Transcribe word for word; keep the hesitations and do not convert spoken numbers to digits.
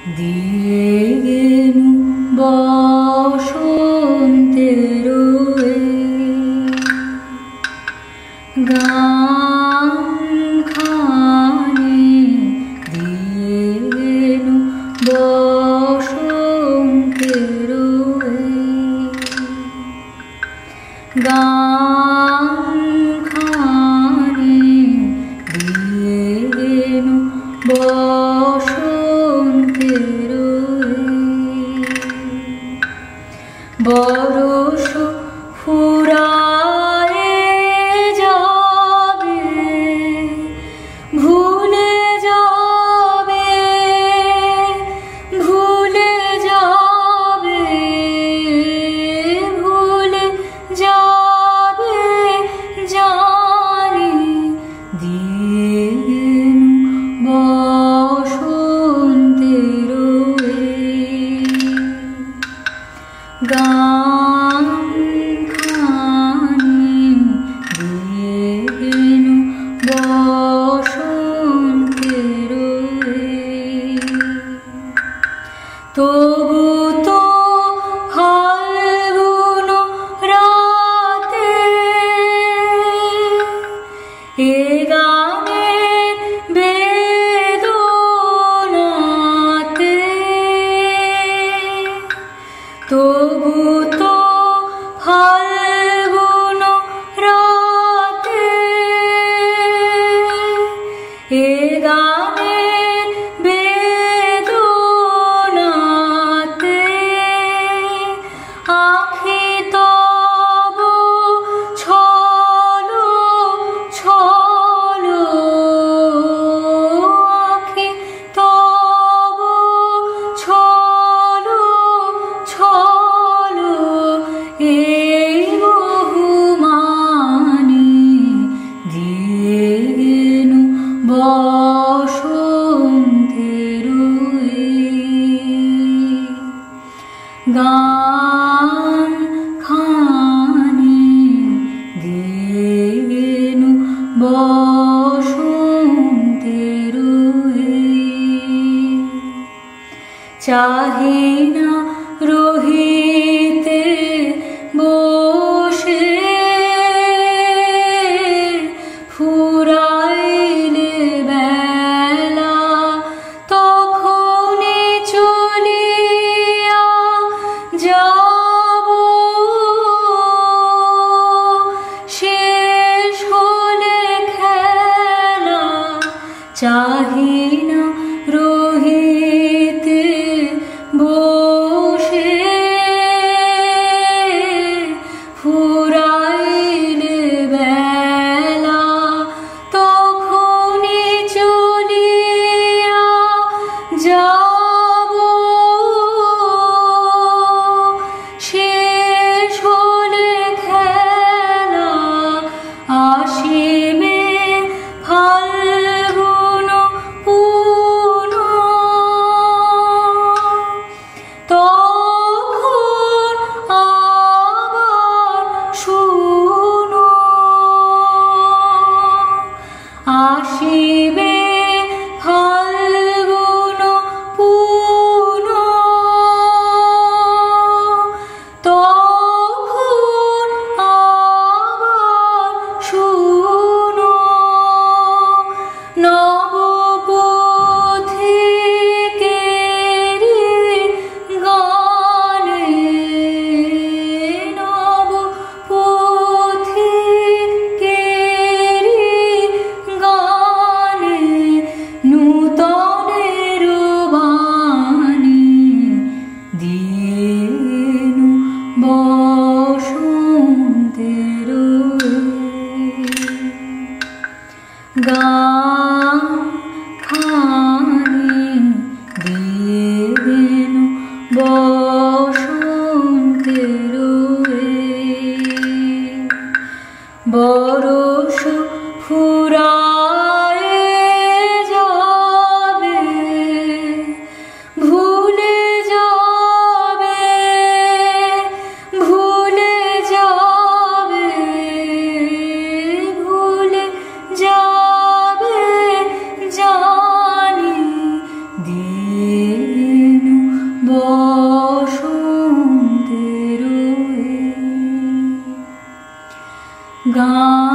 দিয়ে গেনু বসন্তের গান খানি দিয়ে গেনু বসন্তের গান খানি দিয়ে গেনু বসন্তের বরষ ফুরায়ে যাবে ভুলে যাবে ভুলে যাবে ভুলে যাবে জানি দিয়ে গেনু বসন্তের গান খানি দিয়ে গেনু বসন্তের তবু তো ফাল্গুন রাতে এ গানের বেদনাতে তবু তো ফাল্গুন রাতে এ গানের বেদনাতে আঁখি তব ছলো ছলো আঁখি তব ছলো ছলো এই বহুমানি দিয়ে গেনু বসন্তের গান খানি দিয়ে গেনু বসন্তের চাহি না রহিতে বসে ফুরাইলে বেলা তখনই চলিয়া যাব শেষ হলে খেলা চাহি না রহিতে বসে গান।